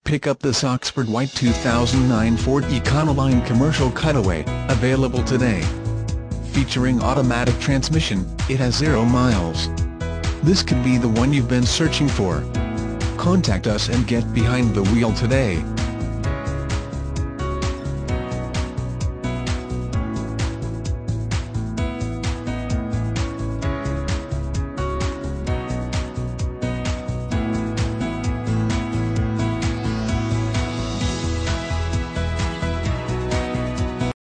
Pick up this Oxford White 2009 Ford Econoline Commercial Cutaway, available today. Featuring automatic transmission, it has 0 miles. This could be the one you've been searching for. Contact us and get behind the wheel today.